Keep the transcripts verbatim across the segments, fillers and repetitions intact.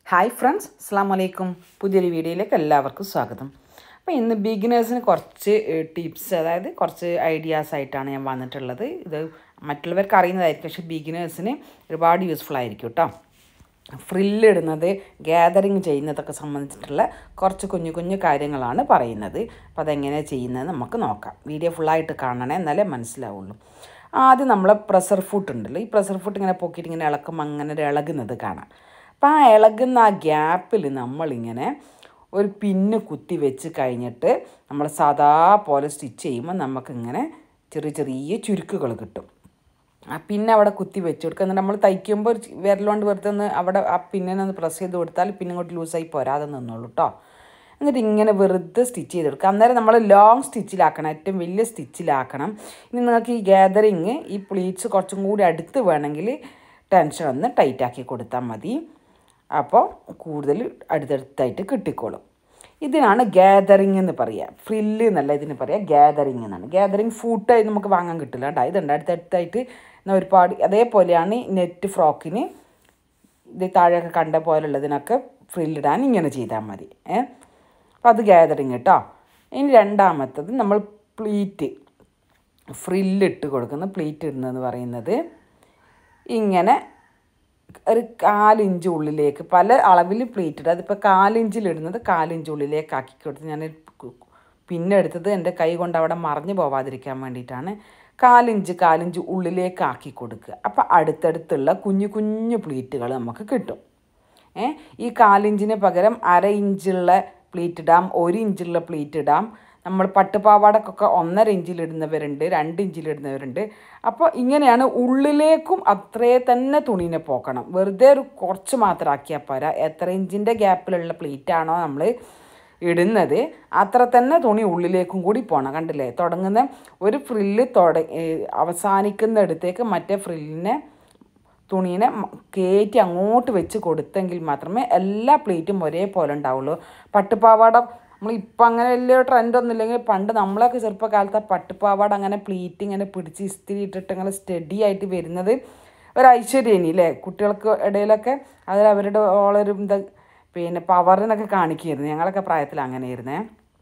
Hi friends, അസ്സാം വലൈക്കും. പുതിയൊരു വീഡിയോയിലേക്ക് എല്ലാവർക്കും സ്വാഗതം. അപ്പോൾ ഇന്ന് ബിഗിനേഴ്സിന് കുറച്ച് ടിപ്സ്, അതായത് കുറച്ച് ഐഡിയാസ് ആയിട്ടാണ് ഞാൻ വന്നിട്ടുള്ളത്. ഇത് മറ്റുള്ളവർക്ക് അറിയുന്നതായിരിക്കും, പക്ഷേ ബിഗിനേഴ്സിന് ഒരുപാട് യൂസ്ഫുൾ ആയിരിക്കും കേട്ടോ. ഫ്രില്ലിടുന്നത്, ഗ്യാതറിങ് ചെയ്യുന്നതൊക്കെ സംബന്ധിച്ചിട്ടുള്ള കുറച്ച് കുഞ്ഞു കുഞ്ഞു കാര്യങ്ങളാണ് പറയുന്നത്. അപ്പോൾ അതെങ്ങനെയാണ് ചെയ്യുന്നത് നമുക്ക് നോക്കാം. വീഡിയോ ഫുള്ളായിട്ട് കാണണേ, എന്നാലേ മനസ്സിലാവുള്ളൂ. ആദ്യം നമ്മൾ പ്രഷർ ഫുട്ട് ഉണ്ടല്ലോ, ഈ പ്രഷർ ഫുട്ട് ഇങ്ങനെ പൊക്കിയിട്ട് ഇങ്ങനെ ഇളക്കുമ്പോൾ അങ്ങനെ ഒരു ഇളകുന്നത് കാണാം. അപ്പം ആ ഇളകുന്ന ആ ഗ്യാപ്പിൽ നമ്മളിങ്ങനെ ഒരു പിന്ന് കുത്തി വെച്ച് കഴിഞ്ഞിട്ട് നമ്മൾ സാധാ പോലെ സ്റ്റിച്ച് ചെയ്യുമ്പോൾ നമുക്കിങ്ങനെ ചെറിയ ചെറിയ ചുരുക്കുകൾ കിട്ടും. ആ പിന്നെ അവിടെ കുത്തി വെച്ച് കൊടുക്കുക. എന്നിട്ട് നമ്മൾ തയ്ക്കുമ്പോൾ വിരലുകൊണ്ട് വെറുതെ ഒന്ന് അവിടെ ആ പിന്നിനൊന്ന് പ്രസ് ചെയ്ത് കൊടുത്താൽ പിന്നെ ഇങ്ങോട്ട് ലൂസായി പോരാതെ നിന്നോളൂ കേട്ടോ. എന്നിട്ട് ഇങ്ങനെ വെറുതെ സ്റ്റിച്ച് ചെയ്ത് കൊടുക്കുക. അന്നേരം നമ്മൾ ലോങ് സ്റ്റിച്ചിലാക്കണം, ഏറ്റവും വലിയ സ്റ്റിച്ചിലാക്കണം. ഇനി നിങ്ങൾക്ക് ഈ ഗ്യാതറിങ്, ഈ പ്ലീറ്റ്സ് കുറച്ചും കൂടി അടുത്ത് വേണമെങ്കിൽ ടെൻഷൻ ഒന്ന് ടൈറ്റാക്കി കൊടുത്താൽ മതി. അപ്പോൾ കൂടുതൽ അടുത്തടുത്തായിട്ട് കിട്ടിക്കോളും. ഇതിനാണ് ഗ്യാതറിങ് എന്ന് പറയുക. ഫ്രില്ല് എന്നല്ല ഇതിന് പറയുക, ഗ്യാതറിങ് എന്നാണ്. ഗ്യാതറിങ് ഫൂട്ടായി നമുക്ക് വാങ്ങാൻ കിട്ടില്ല കേട്ടോ. ഇതുണ്ട് അടുത്തടുത്തായിട്ട് ഒരുപാട്. അതേപോലെയാണ് നെറ്റ് ഫ്രോക്കിന് ഇത് താഴെയൊക്കെ കണ്ട പോലുള്ളതിനൊക്കെ ഫ്രില്ലിടാൻ ഇങ്ങനെ ചെയ്താൽ മതി. ഏ അപ്പോൾ അത് ഗ്യാതറിങ് കേട്ടോ. ഇനി രണ്ടാമത്തത് നമ്മൾ പ്ലീറ്റ്, ഫ്രില്ലിട്ട് കൊടുക്കുന്ന പ്ലീറ്റ് ഇടുന്നതെന്ന് പറയുന്നത് ഇങ്ങനെ ഒരു കാലിഞ്ച് ഉള്ളിലേക്ക്, പല അളവിൽ പ്ലീറ്റ് ഇടുക. അതിപ്പോൾ കാലിഞ്ചിലിടുന്നത് കാലിഞ്ച് ഉള്ളിലേക്ക് ആക്കി കൊടുത്ത്, ഞാൻ പിന്നെ എടുത്തത് എൻ്റെ കൈ കൊണ്ട് അവിടെ മറിഞ്ഞു പോവാതിരിക്കാൻ വേണ്ടിയിട്ടാണ്. കാലിഞ്ച് കാലിഞ്ച് ഉള്ളിലേക്ക് ആക്കി കൊടുക്കുക. അപ്പോൾ അടുത്തടുത്തുള്ള കുഞ്ഞു കുഞ്ഞു പ്ലീറ്റുകൾ നമുക്ക് കിട്ടും. ഏ ഈ കാലിഞ്ചിന് പകരം അര ഇഞ്ചുള്ള പ്ലീറ്റ് ഇടാം, ഒരു ഇഞ്ചുള്ള പ്ലീറ്റ് ഇടാം. നമ്മൾ പട്ടുപാവാടക്കൊക്കെ ഒന്നര ഇഞ്ചിലിടുന്നവരുണ്ട്, രണ്ട് ഇഞ്ചിലിടുന്നവരുണ്ട്. അപ്പോൾ ഇങ്ങനെയാണ്. ഉള്ളിലേക്കും അത്രേ തന്നെ തുണീനെ പോക്കണം. വെറുതെ ഒരു കുറച്ച് മാത്രം ആക്കിയാൽ പോരാ. എത്ര ഇഞ്ചിൻ്റെ ഗ്യാപ്പിലുള്ള പ്ലീറ്റാണോ നമ്മൾ ഇടുന്നത് അത്ര തന്നെ തുണി ഉള്ളിലേക്കും കൂടി പോകണം. കണ്ടില്ലേ, തുടങ്ങുന്ന ഒരു ഫ്രില്ല് തുട അവസാനിക്കുന്നിടത്തേക്ക് മറ്റേ ഫ്രില്ലിനെ തുണീനെ കയറ്റി അങ്ങോട്ട് വെച്ച് കൊടുത്തെങ്കിൽ മാത്രമേ എല്ലാ പ്ലീറ്റും ഒരേപോലെ ഉണ്ടാവുള്ളൂ. പട്ടുപാവാട നമ്മളിപ്പോൾ അങ്ങനെ വലിയ ട്രെൻഡൊന്നും ഇല്ലെങ്കിൽ പണ്ട് നമ്മളൊക്കെ ചെറുപ്പകാലത്ത് പട്ടുപാവാട അങ്ങനെ പ്ലീറ്റ് ഇങ്ങനെ പിടിച്ച് ഇസ്തിരി ഇട്ടിട്ട് ഇങ്ങനെ സ്റ്റഡി ആയിട്ട് വരുന്നത് ഒരു ഐശ്വര്യനി അല്ലേ കുട്ടികൾക്ക് ഇടയിലൊക്കെ. അതിൽ അവരുടെ ഓളൊരു എന്താ പിന്നെ പവറിനൊക്കെ കാണിക്കുമായിരുന്നു. ഞങ്ങളൊക്കെ പ്രായത്തിൽ അങ്ങനെയായിരുന്നേ.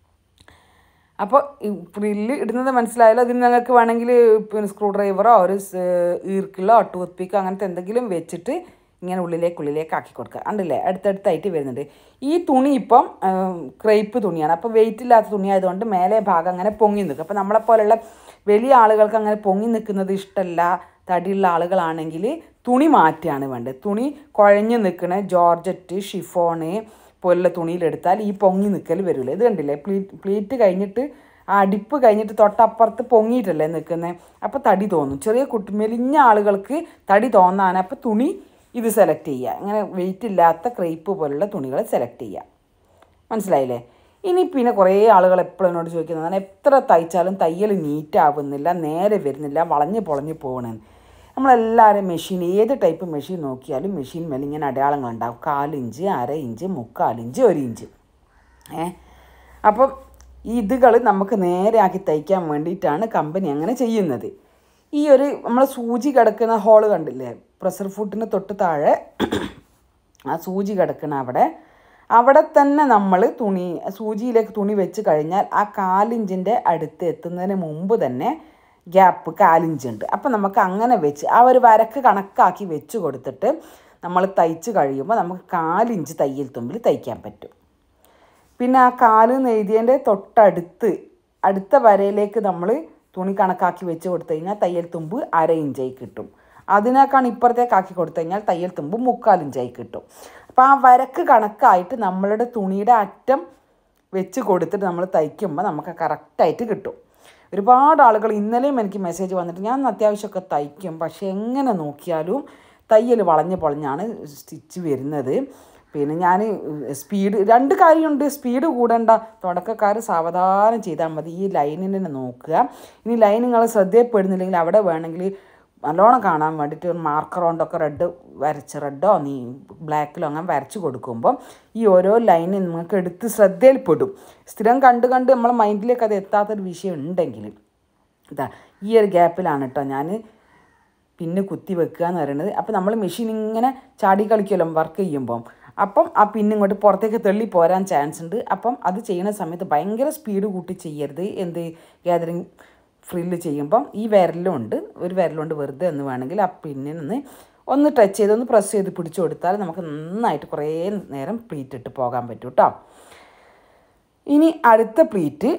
അപ്പോൾ ഫ്രില്ല് ഇടുന്നത് മനസ്സിലായാലോ. അതിന് ഞങ്ങൾക്ക് വേണമെങ്കിൽ പിന്നെ സ്ക്രൂ ഡ്രൈവറോ ഒരു ഈർക്കിളോ ടൂത്ത് പിക്കോ അങ്ങനത്തെ എന്തെങ്കിലും വെച്ചിട്ട് ഇങ്ങനെ ഉള്ളിലേക്ക് ഉള്ളിലേക്ക് ആക്കി കൊടുക്കുക. കണ്ടില്ലേ, അടുത്തടുത്തായിട്ട് വരുന്നുണ്ട്. ഈ തുണി ഇപ്പം ക്രേപ്പ് തുണിയാണ്. അപ്പോൾ വെയിറ്റ് ഇല്ലാത്ത തുണിയായതുകൊണ്ട് മേലെ ഭാഗം അങ്ങനെ പൊങ്ങി നിൽക്കും. അപ്പോൾ നമ്മളെപ്പോലുള്ള വലിയ ആളുകൾക്ക് അങ്ങനെ പൊങ്ങി നിൽക്കുന്നത് ഇഷ്ടമല്ല. തടിയുള്ള ആളുകളാണെങ്കിൽ തുണി മാറ്റുകയാണ് വേണ്ടത്. തുണി കുഴഞ്ഞ് നിൽക്കണ ജോർജറ്റ്, ഷിഫോണ് പോലുള്ള തുണിയിലെടുത്താൽ ഈ പൊങ്ങി നിൽക്കൽ വരില്ല. ഇത് കണ്ടില്ലേ, പ്ലീറ്റ് പ്ലീറ്റ് കഴിഞ്ഞിട്ട് ആ അടിപ്പ് കഴിഞ്ഞിട്ട് തൊട്ടപ്പുറത്ത് പൊങ്ങിയിട്ടല്ലേ നിൽക്കുന്നത്. അപ്പോൾ തടി തോന്നും. ചെറിയ കുട്ടി മെലിഞ്ഞ ആളുകൾക്ക് തടി തോന്നാൻ അപ്പോൾ തുണി ഇത് സെലക്ട് ചെയ്യുക. ഇങ്ങനെ വെയിറ്റ് ഇല്ലാത്ത ക്രേപ്പ് പോലുള്ള തുണികൾ സെലക്ട് ചെയ്യുക. മനസ്സിലായില്ലേ? ഇനി പിന്നെ കുറേ ആളുകൾ എപ്പോഴും എന്നോട് ചോദിക്കുന്നതാണ്, എത്ര തയ്ച്ചാലും തയ്യൽ നീറ്റാവുന്നില്ല, നേരെ വരുന്നില്ല, വളഞ്ഞ് പൊളഞ്ഞ് പോകണമെന്ന്. നമ്മളെല്ലാവരും മെഷീൻ, ഏത് ടൈപ്പ് മെഷീൻ നോക്കിയാലും മെഷീൻ മേലെ ഇങ്ങനെ അടയാളങ്ങളുണ്ടാവും. കാലിഞ്ച്, അര ഇഞ്ച്, മുക്കാലിഞ്ച്, ഒരു ഇഞ്ച്. ഏ അപ്പം ഇതുകൾ നമുക്ക് നേരെ ആക്കി തയ്ക്കാൻ വേണ്ടിയിട്ടാണ് കമ്പനി അങ്ങനെ ചെയ്യുന്നത്. ഈ ഒരു നമ്മൾ സൂചി കിടക്കുന്ന ഹോള് കണ്ടില്ലേ, പ്രഷർ ഫുട്ടിന് തൊട്ട് താഴെ ആ സൂചി കിടക്കുന്ന അവിടെ അവിടെ തന്നെ നമ്മൾ തുണി സൂചിയിലേക്ക് തുണി വെച്ച് കഴിഞ്ഞാൽ ആ കാലിഞ്ചിൻ്റെ അടുത്ത് എത്തുന്നതിന് മുമ്പ് തന്നെ ഗ്യാപ്പ് കാലിഞ്ചുണ്ട്. അപ്പം നമുക്ക് അങ്ങനെ വെച്ച് ആ ഒരു വരക്ക് കണക്കാക്കി വെച്ച് കൊടുത്തിട്ട് നമ്മൾ തയ്ച്ച് കഴിയുമ്പോൾ നമുക്ക് കാലിഞ്ച് തയ്യൽ തുമ്പിൽ തയ്ക്കാൻ പറ്റും. പിന്നെ ആ കാല് നെയ്തിയതിൻ്റെ തൊട്ടടുത്ത് അടുത്ത വരയിലേക്ക് നമ്മൾ തുണി കണക്കാക്കി വെച്ച് കൊടുത്തു കഴിഞ്ഞാൽ തയ്യൽ തുമ്പ് അര ഇഞ്ചായി കിട്ടും. അതിനേക്കാണ് ഇപ്പുറത്തേക്ക് ആക്കി കൊടുത്തു കഴിഞ്ഞാൽ തയ്യൽ തുമ്പ് മുക്കാലിഞ്ചായി കിട്ടും. അപ്പോൾ ആ വരക്ക് കണക്കായിട്ട് നമ്മളുടെ തുണിയുടെ അറ്റം വെച്ച് കൊടുത്തിട്ട് നമ്മൾ തയ്ക്കുമ്പോൾ നമുക്ക് കറക്റ്റായിട്ട് കിട്ടും. ഒരുപാട് ആളുകൾ ഇന്നലെയും എനിക്ക് മെസ്സേജ് വന്നിട്ട്, ഞാൻ അത്യാവശ്യമൊക്കെ തയ്ക്കും, പക്ഷേ എങ്ങനെ നോക്കിയാലും തയ്യൽ വളഞ്ഞ് പൊളഞ്ഞാണ് സ്റ്റിച്ച് വരുന്നത്. പിന്നെ ഞാൻ സ്പീഡ്, രണ്ട് കാര്യമുണ്ട്. സ്പീഡ് കൂടേണ്ട, തുടക്കക്കാർ സാവധാനം ചെയ്താൽ മതി. ഈ ലൈനിനെ നോക്കുക. ഇനി ലൈൻ നിങ്ങൾ ശ്രദ്ധയപ്പെടുന്നില്ലെങ്കിൽ അവിടെ വേണമെങ്കിൽ നല്ലോണം കാണാൻ വേണ്ടിയിട്ട് ഒരു മാർക്കർ കൊണ്ടൊക്കെ റെഡ് വരച്ച്, റെഡോ നീ ബ്ലാക്കിലോ അങ്ങനെ വരച്ച് കൊടുക്കുമ്പോൾ ഈ ഓരോ ലൈനും നിങ്ങൾക്ക് എടുത്ത് ശ്രദ്ധയിൽപ്പെടും. സ്ഥിരം കണ്ട് കണ്ട് നമ്മളെ മൈൻഡിലേക്ക് അത് എത്താത്തൊരു വിഷയം ഉണ്ടെങ്കിൽ ഇതാ ഈ ഒരു ഗ്യാപ്പിലാണ് കേട്ടോ ഞാൻ പിന്നെ കുത്തി വെക്കുക എന്ന് പറയുന്നത്. അപ്പോൾ നമ്മൾ മെഷീൻ ഇങ്ങനെ ചാടി കളിക്കുമല്ലോ വർക്ക് ചെയ്യുമ്പം, അപ്പം ആ പിന്നിങ്ങോട്ട് പുറത്തേക്ക് തള്ളി പോരാൻ ചാൻസ് ഉണ്ട്. അപ്പം അത് ചെയ്യുന്ന സമയത്ത് ഭയങ്കര സ്പീഡ് കൂട്ടി ചെയ്യരുത്. എന്ത് ഗ്യാതറിങ് ഫ്രില്ല് ചെയ്യുമ്പം ഈ വിരലും ഉണ്ട്, ഒരു വിരലുകൊണ്ട് വെറുതെ ഒന്ന് വേണമെങ്കിൽ ആ പിന്നിനൊന്ന് ഒന്ന് ടച്ച് ചെയ്ത് ഒന്ന് പ്രസ് ചെയ്ത് പിടിച്ചു കൊടുത്താൽ നമുക്ക് നന്നായിട്ട് കുറേ നേരം പ്ലീറ്റ് ഇട്ട് പോകാൻ പറ്റും കേട്ടോ. ഇനി അടുത്ത പ്ലീറ്റ്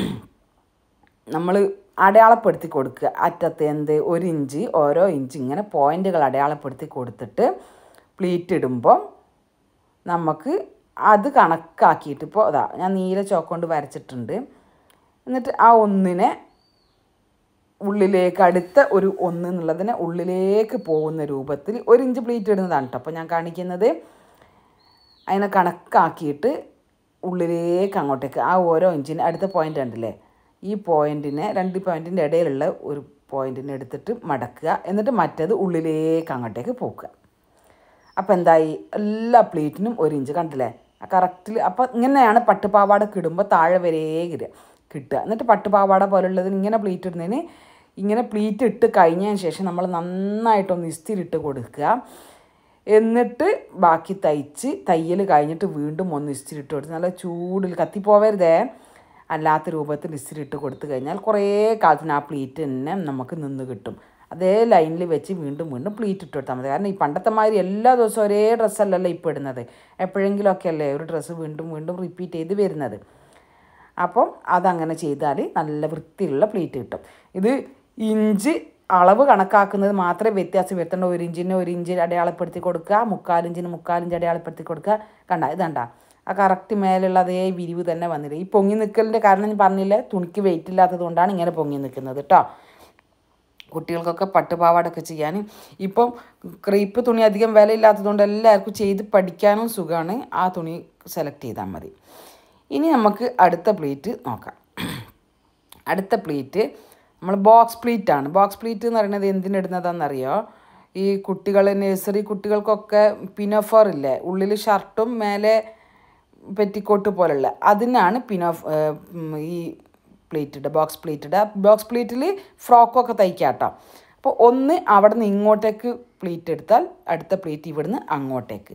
നമ്മൾ അടയാളപ്പെടുത്തി കൊടുക്കുക. അറ്റത്ത് എന്ത് ഒരു ഇഞ്ച് ഓരോ ഇഞ്ച് ഇങ്ങനെ പോയിൻ്റുകൾ അടയാളപ്പെടുത്തി കൊടുത്തിട്ട് പ്ലീറ്റ് ഇടുമ്പോൾ നമുക്ക് അത് കണക്കാക്കിയിട്ട് ഇപ്പോൾ അതാ ഞാൻ നീല ചോക്ക് കൊണ്ട് വരച്ചിട്ടുണ്ട്. എന്നിട്ട് ആ ഒന്നിനെ ഉള്ളിലേക്ക് അടുത്ത ഒരു ഒന്ന് എന്നുള്ളതിനെ ഉള്ളിലേക്ക് പോകുന്ന രൂപത്തിൽ ഒരു ഇഞ്ച് പ്ലീറ്റ് ഇടുന്നതാണ് കേട്ടോ. അപ്പോൾ ഞാൻ കാണിക്കുന്നത് അതിനെ കണക്കാക്കിയിട്ട് ഉള്ളിലേക്ക് അങ്ങോട്ടേക്ക് ആ ഓരോ ഇഞ്ചിന് അടുത്ത പോയിൻ്റ് ഉണ്ടല്ലേ, ഈ പോയിൻറ്റിനെ രണ്ട് പോയിൻറ്റിൻ്റെ ഇടയിലുള്ള ഒരു പോയിൻറ്റിനെ എടുത്തിട്ട് മടക്കുക. എന്നിട്ട് മറ്റേത് ഉള്ളിലേക്ക് അങ്ങോട്ടേക്ക് പോക്കുക. അപ്പോൾ എന്തായി, എല്ലാ പ്ലീറ്റിനും ഒരു ഇഞ്ച് കണ്ടില്ലേ കറക്റ്റിൽ. അപ്പോൾ ഇങ്ങനെയാണ് പട്ടുപാവാട ഇടുമ്പോൾ താഴെ വരെ കിട്ടുക. എന്നിട്ട് പട്ടുപാവാട പോലുള്ളതിന് ഇങ്ങനെ പ്ലീറ്റ് ഇടുന്നതിന് ഇങ്ങനെ പ്ലീറ്റ് ഇട്ട് കഴിഞ്ഞതിന് ശേഷം നമ്മൾ നന്നായിട്ടൊന്ന് ഇസ്തിരി ഇട്ട് കൊടുക്കുക. എന്നിട്ട് ബാക്കി തയ്ച്ച് തയ്യൽ കഴിഞ്ഞിട്ട് വീണ്ടും ഒന്ന് ഇസ്തിരി ഇട്ട് കൊടുത്ത് നല്ല ചൂടിൽ കത്തിപ്പോവരുതേ, അല്ലാത്ത രൂപത്തിൽ ഇസ്തിരി ഇട്ട് കൊടുത്തു കഴിഞ്ഞാൽ കുറേ കാലത്തിന് ആ പ്ലീറ്റ് തന്നെ നമുക്ക് നിന്ന് കിട്ടും. അതേ ലൈനിൽ വെച്ച് വീണ്ടും വീണ്ടും പ്ലീറ്റ് ഇട്ട് കൊടുത്താൽ മതി. കാരണം ഈ പണ്ടത്തെ മാതിരി എല്ലാ ദിവസവും ഒരേ ഡ്രസ്സല്ലല്ലോ ഇപ്പോൾ ഇടുന്നത്, എപ്പോഴെങ്കിലുമൊക്കെ അല്ലേ ഒരു ഡ്രസ്സ് വീണ്ടും വീണ്ടും റിപ്പീറ്റ് ചെയ്ത് വരുന്നത്. അപ്പം അതങ്ങനെ ചെയ്താൽ നല്ല വൃത്തിയുള്ള പ്ലീറ്റ് കിട്ടും. ഇത് ഇഞ്ച് അളവ് കണക്കാക്കുന്നത് മാത്രമേ വ്യത്യാസം വരുത്തേണ്ട. ഒരു ഇഞ്ചിന് ഒരു ഇഞ്ച് അടയാളപ്പെടുത്തി കൊടുക്കുക, മുക്കാലിഞ്ചിന് മുക്കാലിഞ്ച് അടയാളപ്പെടുത്തി കൊടുക്കുക. കണ്ട ഇതണ്ട ആ കറക്റ്റ് മേലുള്ള അതേ വിരിവ് തന്നെ വന്നില്ല. ഈ പൊങ്ങി നിൽക്കലിൻ്റെ കാരണം ഞാൻ പറഞ്ഞില്ലേ, തുണിക്ക് വെയിറ്റ് ഇല്ലാത്തത് കൊണ്ടാണ് ഇങ്ങനെ പൊങ്ങി നിൽക്കുന്നത് കേട്ടോ. കുട്ടികൾക്കൊക്കെ പട്ടുപാവാടൊക്കെ ചെയ്യാൻ ഇപ്പം ക്രീപ്പ് തുണി അധികം വില ഇല്ലാത്തതുകൊണ്ട് എല്ലാവർക്കും ചെയ്ത് പഠിക്കാനും സുഖമാണ്. ആ തുണി സെലക്ട് ചെയ്താൽ മതി. ഇനി നമുക്ക് അടുത്ത പ്ലീറ്റ് നോക്കാം. അടുത്ത പ്ലീറ്റ് നമ്മൾ ബോക്സ് പ്ലീറ്റാണ്. ബോക്സ് പ്ലീറ്റ് എന്ന് പറയുന്നത് എന്തിനിടുന്നതാണെന്നറിയോ, ഈ കുട്ടികൾ നഴ്സറി കുട്ടികൾക്കൊക്കെ പിനോഫർ ഇല്ലേ, ഉള്ളിൽ ഷർട്ടും മേലെ പെറ്റിക്കോട്ട് പോലുള്ള, അതിനാണ് പിനോഫ് ഈ പ്ലീറ്റിഡ് ബോക്സ് പ്ലീറ്റിഡ്. ബോക്സ് പ്ലീറ്റിൽ ഫ്രോക്കൊക്കെ തയ്ക്കാം കേട്ടോ. അപ്പോൾ ഒന്ന് അവിടെ നിന്ന് ഇങ്ങോട്ടേക്ക് പ്ലീറ്റ് എടുത്താൽ അടുത്ത പ്ലീറ്റ് ഇവിടുന്ന് അങ്ങോട്ടേക്ക്,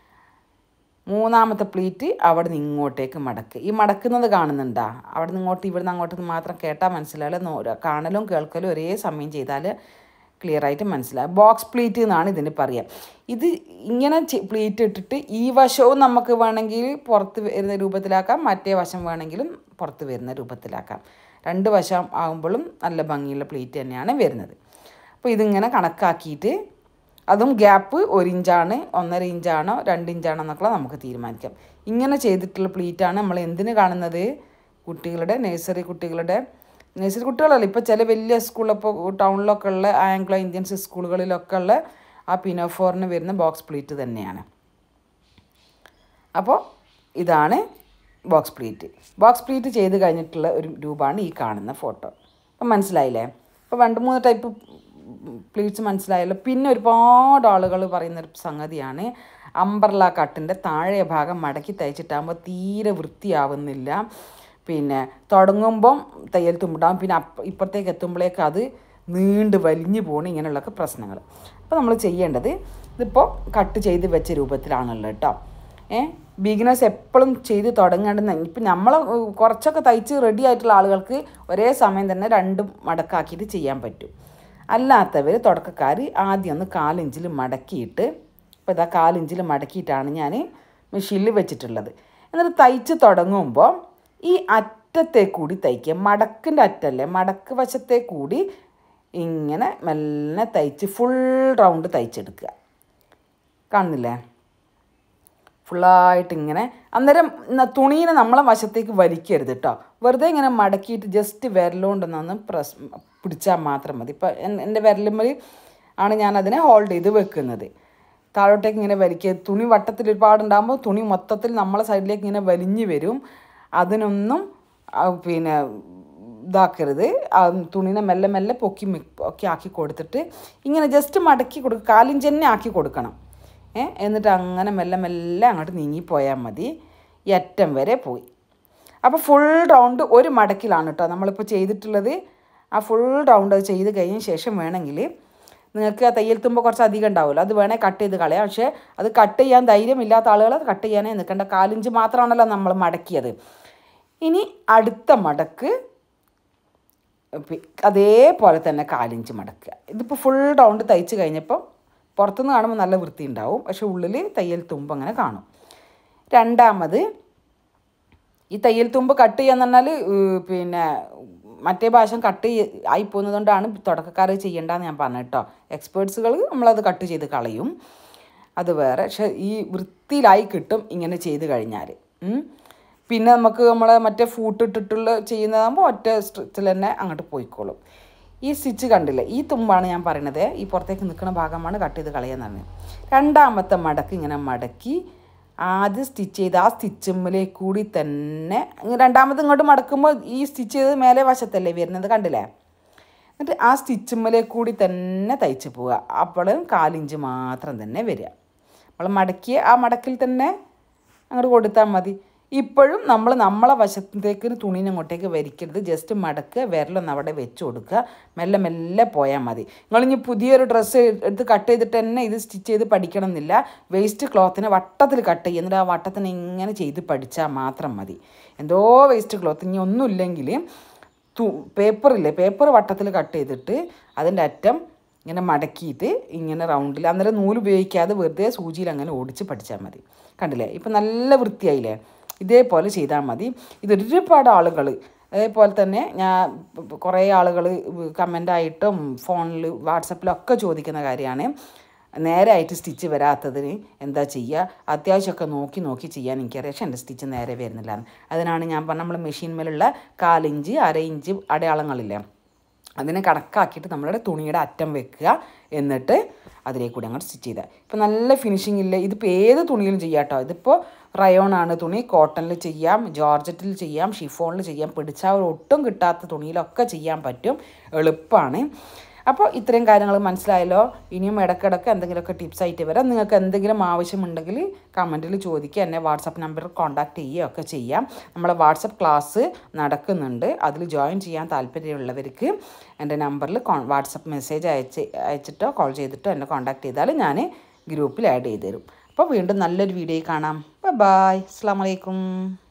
മൂന്നാമത്തെ പ്ലീറ്റ് അവിടെ നിന്ന് ഇങ്ങോട്ടേക്ക് മടക്ക്. ഈ മടക്കുന്നത് കാണുന്നുണ്ടാ, അവിടെ നിന്ന് ഇങ്ങോട്ട് ഇവിടുന്ന് അങ്ങോട്ട് മാത്രം കേട്ടാൽ മനസ്സിലാവില്ല, കാണലും കേൾക്കലും ഒരേ സമയം ചെയ്താൽ ക്ലിയറായിട്ട് മനസ്സിലാവും. ബോക്സ് പ്ലീറ്റ് എന്നാണ് ഇതിന് പറയുക. ഇത് ഇങ്ങനെ പ്ലീറ്റ് ഇട്ടിട്ട് ഈ വശവും നമുക്ക് വേണമെങ്കിൽ പുറത്ത് വരുന്ന രൂപത്തിലാക്കാം, മറ്റേ വശം വേണമെങ്കിലും പുറത്ത് വരുന്ന രൂപത്തിലാക്കാം. രണ്ട് വശം ആകുമ്പോഴും നല്ല ഭംഗിയുള്ള പ്ലീറ്റ് തന്നെയാണ് വരുന്നത്. അപ്പോൾ ഇതിങ്ങനെ കണക്കാക്കിയിട്ട് അതും ഗ്യാപ്പ് ഒരു ഇഞ്ചാണ്, ഒന്നര ഇഞ്ചാണോ രണ്ട് ഇഞ്ചാണോ എന്നൊക്കെ നമുക്ക് തീരുമാനിക്കാം. ഇങ്ങനെ ചെയ്തിട്ടുള്ള പ്ലീറ്റാണ് നമ്മൾ എന്തിന് കാണുന്നത്, കുട്ടികളുടെ നഴ്സറി കുട്ടികളുടെ നഴ്സറി കുട്ടികളല്ല, ഇപ്പോൾ ചില വലിയ സ്കൂളിലപ്പോൾ ടൗണിലൊക്കെ ഉള്ള ആംഗ്ലോ ഇന്ത്യൻസ് സ്കൂളുകളിലൊക്കെ ഉള്ള ആ പിനോഫോറിന് വരുന്ന ബോക്സ് പ്ലീറ്റ് തന്നെയാണ്. അപ്പോൾ ഇതാണ് ബോക്സ് പ്ലീറ്റ്. ബോക്സ് പ്ലീറ്റ് ചെയ്ത് കഴിഞ്ഞിട്ടുള്ള ഒരു രൂപമാണ് ഈ കാണുന്ന ഫോട്ടോ. അപ്പം മനസ്സിലായില്ലേ? അപ്പോൾ രണ്ട് മൂന്ന് ടൈപ്പ് പ്ലീറ്റ്സ് മനസ്സിലായല്ലോ. പിന്നെ ഒരുപാട് ആളുകൾ പറയുന്നൊരു സംഗതിയാണ് അംബ്രല്ല കട്ടിൻ്റെ താഴെ ഭാഗം മടക്കി തയ്ച്ചിട്ടാകുമ്പോൾ തീരെ വൃത്തിയാവുന്നില്ല, പിന്നെ തുടങ്ങുമ്പം തയ്യൽ തുമ്പിടാം, പിന്നെ അപ്പ ഇപ്പുറത്തേക്ക് എത്തുമ്പോഴേക്ക് അത് നീണ്ട് വലിഞ്ഞു പോകണം, ഇങ്ങനെയുള്ളൊക്കെ പ്രശ്നങ്ങൾ. അപ്പോൾ നമ്മൾ ചെയ്യേണ്ടത് ഇതിപ്പോൾ കട്ട് ചെയ്ത് വെച്ച രൂപത്തിലാണുള്ളത് കേട്ടോ. ഏ ബിഗിനേഴ്സ് എപ്പോഴും ചെയ്ത് തുടങ്ങേണ്ടുന്ന, ഇപ്പം നമ്മൾ കുറച്ചൊക്കെ തയ്ച്ച് റെഡി ആയിട്ടുള്ള ആളുകൾക്ക് ഒരേ സമയം തന്നെ രണ്ടും മടക്കാക്കിയിട്ട് ചെയ്യാൻ പറ്റും. അല്ലാത്തവർ തുടക്കക്കാർ ആദ്യം ഒന്ന് കാലിഞ്ചിൽ മടക്കിയിട്ട്, ഇപ്പോൾ ഇതാ കാലിഞ്ചിൽ മടക്കിയിട്ടാണ് ഞാൻ മെഷീനിൽ വെച്ചിട്ടുള്ളത്. എന്നിട്ട് തയ്ച്ച് തുടങ്ങുമ്പോൾ ഈ അറ്റത്തെ കൂടി തയ്ക്കുക, മടക്കിൻ്റെ അറ്റല്ലേ, മടക്ക് വശത്തെ കൂടി ഇങ്ങനെ മെല്ലെ തയ്ച്ച് ഫുൾ റൗണ്ട് തയ്ച്ചെടുക്കുക. കാണുന്നില്ലേ? ഫുള്ളായിട്ട് ഇങ്ങനെ. അന്നേരം തുണീനെ നമ്മളെ വശത്തേക്ക് വലിക്കരുത് കേട്ടോ. വെറുതെ ഇങ്ങനെ മടക്കിയിട്ട് ജസ്റ്റ് വിരലുകൊണ്ടൊന്നൊന്ന് പ്രസ് പിടിച്ചാൽ മാത്രം മതി. ഇപ്പം എൻ്റെ വിരലുമ്മൽ ആണ് ഞാനതിനെ ഹോൾഡ് ചെയ്ത് വെക്കുന്നത്. താഴോട്ടേക്ക് ഇങ്ങനെ വലിക്കുക. തുണി വട്ടത്തിൽ ഒരുപാടുണ്ടാകുമ്പോൾ തുണി മൊത്തത്തിൽ നമ്മളെ സൈഡിലേക്ക് ഇങ്ങനെ വലിഞ്ഞ് വരും. അതിനൊന്നും പിന്നെ ഇതാക്കരുത്. തുണീനെ മെല്ലെ മെല്ലെ പൊക്കി ഒക്കെ ആക്കി കൊടുത്തിട്ട് ഇങ്ങനെ ജസ്റ്റ് മടക്കി കൊടുക്കുക, കാലിഞ്ച് തന്നെ ആക്കി കൊടുക്കണം. ഏ എന്നിട്ട് അങ്ങനെ മെല്ലെ മെല്ലെ അങ്ങോട്ട് നീങ്ങിപ്പോയാൽ മതി. ഈ അറ്റം വരെ പോയി. അപ്പോൾ ഫുൾ റൗണ്ട് ഒരു മടക്കിലാണ് കേട്ടോ നമ്മളിപ്പോൾ ചെയ്തിട്ടുള്ളത്. ആ ഫുൾ റൗണ്ട് അത് ചെയ്ത് കഴിഞ്ഞ ശേഷം വേണമെങ്കിൽ നിങ്ങൾക്ക് ആ തയ്യൽ തുമ്പ് കുറച്ച് അധികം ഉണ്ടാവുമല്ലോ, അത് വേണേൽ കട്ട് ചെയ്ത് കളയാം. പക്ഷേ അത് കട്ട് ചെയ്യാൻ ധൈര്യമില്ലാത്ത ആളുകൾ കട്ട് ചെയ്യാനേ നിൽക്കേണ്ട. കാലിഞ്ച് മാത്രമാണല്ലോ നമ്മൾ മടക്കിയത്. ഇനി അടുത്ത മടക്ക് അതേപോലെ തന്നെ കാലിഞ്ച് മടക്കുക. ഇതിപ്പോൾ ഫുൾ റൗണ്ട് തയ്ച്ച് കഴിഞ്ഞപ്പോൾ പുറത്തുനിന്ന് കാണുമ്പോൾ നല്ല വൃത്തി ഉണ്ടാവും, പക്ഷെ ഉള്ളിൽ തയ്യൽ തുമ്പ് അങ്ങനെ കാണും. രണ്ടാമത് ഈ തയ്യൽ തുമ്പ് കട്ട് ചെയ്യാന്ന് പറഞ്ഞാൽ പിന്നെ മറ്റേ ഭാഷ കട്ട് ആയി പോകുന്നത് കൊണ്ടാണ് തുടക്കക്കാർ ചെയ്യേണ്ടതെന്ന് ഞാൻ പറഞ്ഞു കേട്ടോ. എക്സ്പേർട്സുകൾ നമ്മളത് കട്ട് ചെയ്ത് കളയും, അത് വേറെ. പക്ഷെ ഈ വൃത്തിയിലായി കിട്ടും ഇങ്ങനെ ചെയ്ത് കഴിഞ്ഞാൽ. പിന്നെ നമുക്ക് നമ്മളെ മറ്റേ ഫൂട്ട് ഇട്ടിട്ടുള്ള ചെയ്യുന്നതാകുമ്പോൾ ഒറ്റ സ്റ്റിച്ചിൽ തന്നെ അങ്ങോട്ട് പോയിക്കോളും. ഈ സ്റ്റിച്ച് കണ്ടില്ലേ, ഈ തുമ്പാണ് ഞാൻ പറയണത്. ഈ പുറത്തേക്ക് നിൽക്കുന്ന ഭാഗമാണ് കട്ട് ചെയ്ത് കളയാന്നാണ്. രണ്ടാമത്തെ മടക്ക് ഇങ്ങനെ മടക്കി ആദ്യം സ്റ്റിച്ച് ചെയ്ത് ആ സ്റ്റിച്ചുമ്മലേ കൂടി തന്നെ രണ്ടാമത് ഇങ്ങോട്ട് മടക്കുമ്പോൾ ഈ സ്റ്റിച്ച് ചെയ്ത് മേലെ വശത്തല്ലേ വരുന്നത്, കണ്ടില്ലേ? എന്നിട്ട് ആ സ്റ്റിച്ചുമ്മലേ കൂടി തന്നെ തയ്ച്ച് പോവുക. അപ്പോഴും കാലിഞ്ച് മാത്രം തന്നെ വരിക. നമ്മൾ മടക്കിയ ആ മടക്കിൽ തന്നെ അങ്ങോട്ട് കൊടുത്താൽ മതി. ഇപ്പോഴും നമ്മൾ നമ്മളെ വശത്തേക്ക് തുണീനെ അങ്ങോട്ടേക്ക് വരിക്കരുത്. ജസ്റ്റ് മടക്കുക, വിരലൊന്ന് അവിടെ വെച്ച് കൊടുക്കുക, മെല്ലെ മെല്ലെ പോയാൽ മതി. നിങ്ങളിനി പുതിയൊരു ഡ്രസ്സ് എടുത്ത് കട്ട് ചെയ്തിട്ട് തന്നെ ഇത് സ്റ്റിച്ച് ചെയ്ത് പഠിക്കണം എന്നില്ല. വേസ്റ്റ് ക്ലോത്തിനെ വട്ടത്തിൽ കട്ട് ചെയ്യുക, എന്നിട്ട് ആ വട്ടത്തിന് ഇങ്ങനെ ചെയ്ത് പഠിച്ചാൽ മാത്രം മതി. എന്തോ വേസ്റ്റ് ക്ലോത്ത് ഇനി ഒന്നുമില്ലെങ്കിൽ തു പേപ്പറില്ലേ, പേപ്പർ വട്ടത്തിൽ കട്ട് ചെയ്തിട്ട് അതിൻ്റെ അറ്റം ഇങ്ങനെ മടക്കിയിട്ട് ഇങ്ങനെ റൗണ്ടിൽ, അന്നേരം നൂല് ഉപയോഗിക്കാതെ വെറുതെ സൂചിയിൽ അങ്ങനെ ഓടിച്ച് പഠിച്ചാൽ മതി. കണ്ടില്ലേ, ഇപ്പം നല്ല വൃത്തിയായില്ലേ? ഇതേപോലെ ചെയ്താൽ മതി. ഇതൊരുപാട് ആളുകൾ അതേപോലെ തന്നെ ഞാൻ കുറേ ആളുകൾ കമൻ്റായിട്ടും ഫോണിൽ വാട്സപ്പിലൊക്കെ ചോദിക്കുന്ന കാര്യമാണ്, നേരെയായിട്ട് സ്റ്റിച്ച് വരാത്തതിന് എന്താ ചെയ്യുക? അത്യാവശ്യമൊക്കെ നോക്കി നോക്കി ചെയ്യാൻ എനിക്കറിയാം, പക്ഷേ എൻ്റെ സ്റ്റിച്ച് നേരെ വരുന്നില്ല. അതിനാണ് ഞാൻ പറഞ്ഞ നമ്മൾ മെഷീൻമേലുള്ള കാലിഞ്ച് അര ഇഞ്ച് അടയാളങ്ങളില്ലേ, അതിനെ കണക്കാക്കിയിട്ട് നമ്മളുടെ തുണിയുടെ അറ്റം വെക്കുക, എന്നിട്ട് അതിലേക്ക് കൂടി അങ്ങോട്ട് സ്റ്റിച്ച് ചെയ്താൽ ഇപ്പോൾ നല്ല ഫിനിഷിംഗ് ഇല്ലേ. ഇതിപ്പോൾ ഏത് തുണിയിലും ചെയ്യാം കേട്ടോ. ഇതിപ്പോൾ റയോൺ ആണ് തുണി, കോട്ടണിൽ ചെയ്യാം, ജോർജറ്റിൽ ചെയ്യാം, ഷിഫോണിൽ ചെയ്യാം, പിടിച്ചാൽ ഒട്ടും കിട്ടാത്ത തുണിയിലൊക്കെ ചെയ്യാൻ പറ്റും, എളുപ്പമാണ്. അപ്പോൾ ഇത്രയും കാര്യങ്ങൾ മനസ്സിലായല്ലോ. ഇനിയും ഇടയ്ക്കിടയ്ക്ക് എന്തെങ്കിലുമൊക്കെ ടിപ്സ് ആയിട്ട് വരാം. നിങ്ങൾക്ക് എന്തെങ്കിലും ആവശ്യമുണ്ടെങ്കിൽ കമൻറ്റിൽ ചോദിക്കുക, എന്നെ വാട്സപ്പ് നമ്പറിൽ കോൺടാക്റ്റ് ചെയ്യുകയൊക്കെ ചെയ്യാം. നമ്മളെ വാട്സപ്പ് ക്ലാസ് നടക്കുന്നുണ്ട്, അതിൽ ജോയിൻ ചെയ്യാൻ താല്പര്യമുള്ളവർക്ക് എൻ്റെ നമ്പറിൽ വാട്സപ്പ് മെസ്സേജ് അയച്ച് അയച്ചിട്ടോ കോൾ ചെയ്തിട്ടോ എന്നെ കോൺടാക്റ്റ് ചെയ്താൽ ഞാൻ ഗ്രൂപ്പിൽ ആഡ് ചെയ്ത് തരും. അപ്പോൾ വീണ്ടും നല്ലൊരു വീഡിയോ കാണാം. Bye bye. അസ്സലാമു അലൈക്കും.